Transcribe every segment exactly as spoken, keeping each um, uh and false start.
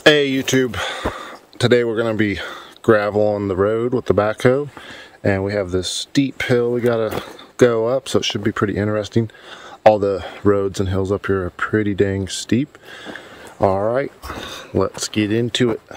Hey YouTube, today we're going to be gravel on the road with the backhoe, and we have this steep hill we got to go up, so it should be pretty interesting. All the roads and hills up here are pretty dang steep. Alright, let's get into it.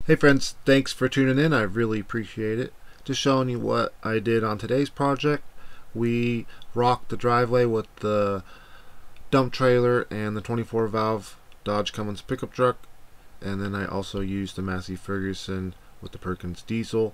Hey friends, thanks for tuning in. I really appreciate it. Just showing you what I did on today's project. We rocked the driveway with the dump trailer and the twenty-four valve Dodge Cummins pickup truck, and then I also used the Massey Ferguson with the Perkins diesel.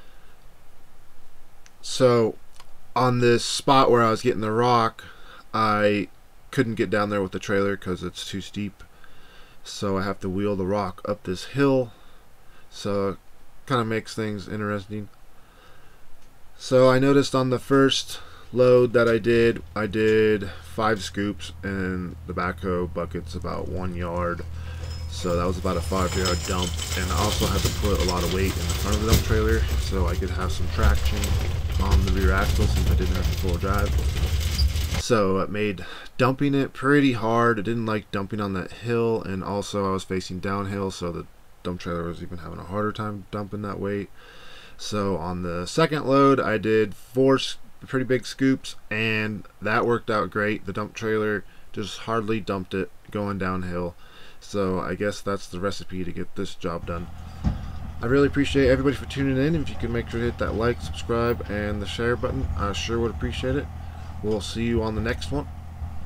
So on this spot where I was getting the rock, I couldn't get down there with the trailer because it's too steep, so I have to wheel the rock up this hill. So it kind of makes things interesting. So I noticed on the first load that I did, I did five scoops, and the backhoe bucket's about one yard. So that was about a five yard dump, and I also had to put a lot of weight in the front of the dump trailer so I could have some traction on the rear axle since I didn't have the full drive. So it made dumping it pretty hard. I didn't like dumping on that hill, and also I was facing downhill, so the dump trailer was even having a harder time dumping that weight. So on the second load, I did four pretty big scoops, and that worked out great. The dump trailer just hardly dumped it going downhill. So I guess that's the recipe to get this job done. I really appreciate everybody for tuning in. If you can make sure to hit that like, subscribe, and the share button, I sure would appreciate it. We'll see you on the next one.